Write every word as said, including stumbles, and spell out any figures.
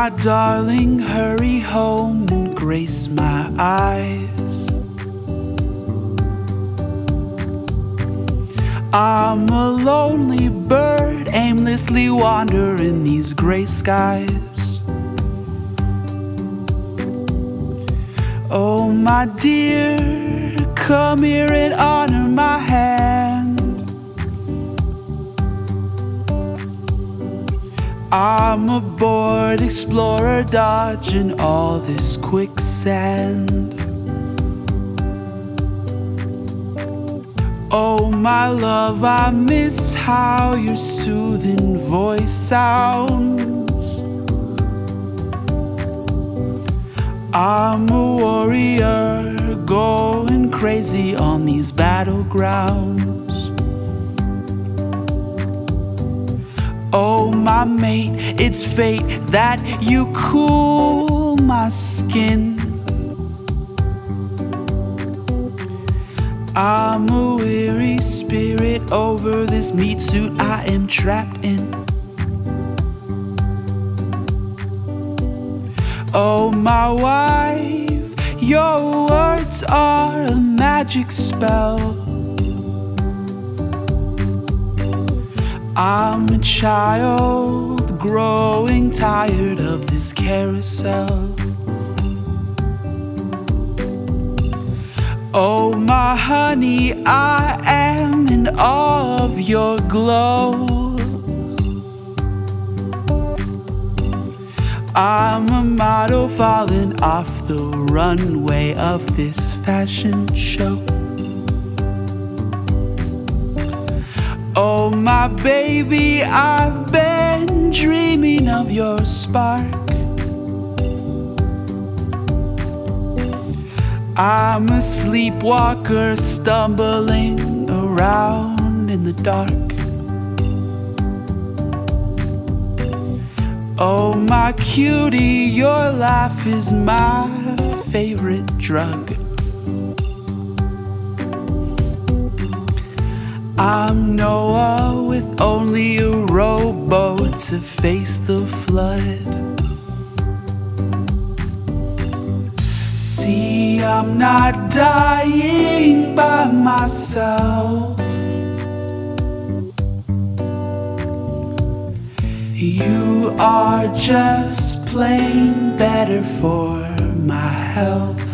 my darling, hurry home and grace my eyes. I'm a lonely bird, aimlessly wandering these gray skies. Oh my dear, come here and honor my hand. I'm a bored explorer dodging all this quicksand. Oh my love, I miss how your soothing voice sounds. I'm a warrior going crazy on these battlegrounds. Oh my mate, it's fate that you cool my skin. I'm a weary spirit over this meatsuit I am trapped in. Oh my wife, your words are a magic spell. I'm a child growing tired of this carousel. Oh my honey, I am in awe of your glow. I'm a model falling off the runway of this fashion show. Oh my baby, I've been dreaming of your spark. I'm a sleepwalker stumbling around in the dark. Oh my cutie, your laugh is my favorite drug. I'm Noah with only a rowboat to face the flood. See, I'm not dying by myself. You are just plain better for my health.